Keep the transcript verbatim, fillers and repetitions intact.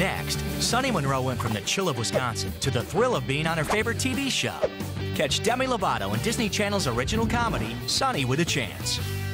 Next, Sonny Monroe went from the chill of Wisconsin to the thrill of being on her favorite T V show. Catch Demi Lovato in Disney Channel's original comedy, Sonny with a Chance.